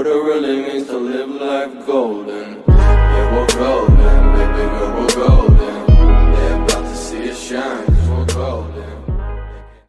what it really means to live life golden.